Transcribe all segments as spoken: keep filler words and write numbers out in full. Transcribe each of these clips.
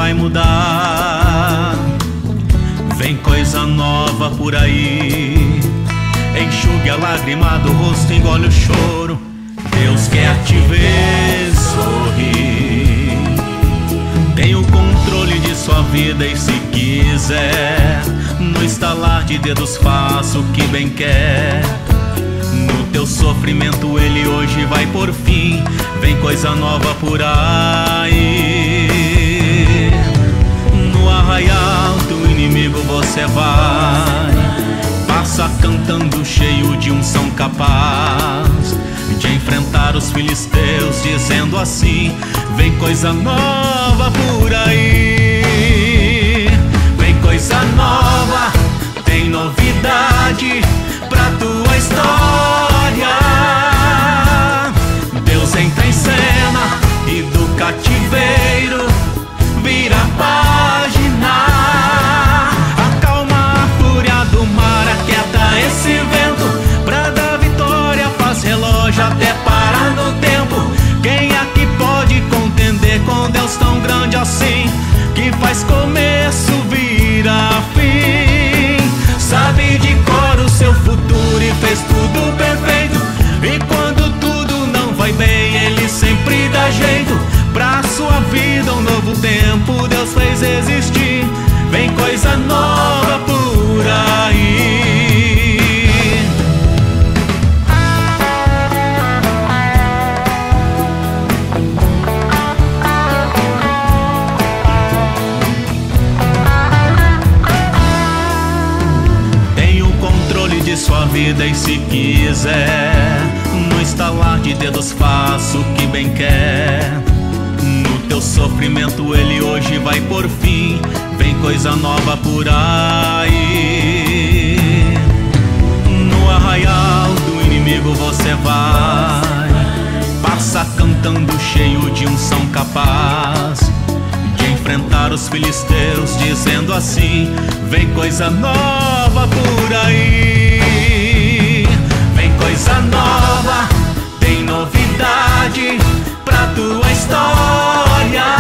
vai mudar. Vem coisa nova por aí. Enxugue a lágrima do rosto, engole o choro. Deus quer te ver sorrir. Tem o controle de sua vida e se quiser, no estalar de dedos faça o que bem quer. No teu sofrimento ele hoje vai por fim. Vem coisa nova por aí. No arraial do inimigo você vai, passa cantando cheio de unção capaz de enfrentar os filisteus, dizendo assim: vem coisa nova por aí. Vem coisa nova, tem novidade pra tua história. Deus entra em cena e do cativeiro vira a página. Acalma a fúria do mar, aquieta esse vento, pra dar vitória faz relógio até parar no tempo. Quem aqui pode contender com Deus tão grande assim, que faz começo virar fim? Sabe de cor o seu futuro e fez tudo perfeito. E quando tudo não vai bem, ele sempre dá jeito. Pra sua vida um novo tempo Deus fez existir. Vem coisa nova por aí. Tem o controle de sua vida e se quiser, no estalar de dedos faça o que bem quer. No teu sofrimento ele hoje vai por fim. Vem coisa nova por aí. No arraial do inimigo você vai, passa cantando cheio de unção capaz de enfrentar os filisteus, dizendo assim: vem coisa nova por aí. Vem coisa nova, tem novidade pra tua história.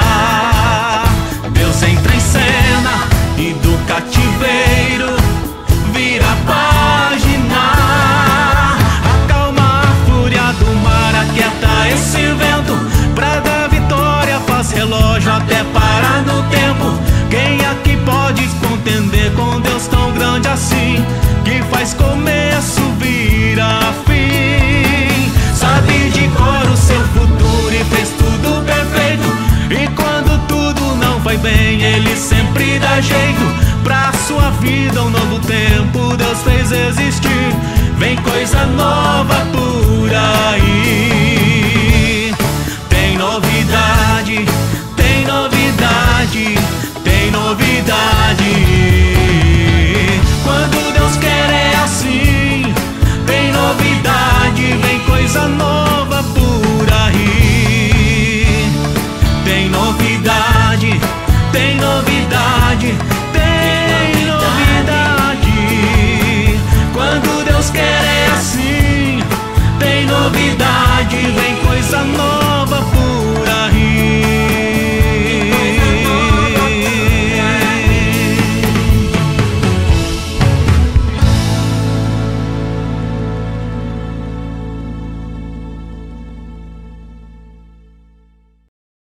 Deus entra em cena e do cativeiro vira a página. Acalma a fúria do mar, aquieta esse vento, pra dar vitória faz relógio até parar no tempo. Quem aqui pode contender com Deus tão grande assim, que faz começo virar fim? Sabe de cor o seu futuro e fez tudo perfeito. E quando tudo não vai bem, ele sempre dá jeito. Pra sua vida um novo tempo Deus fez existir. Vem coisa nova por aí. Tem novidade, tem novidade, tem novidade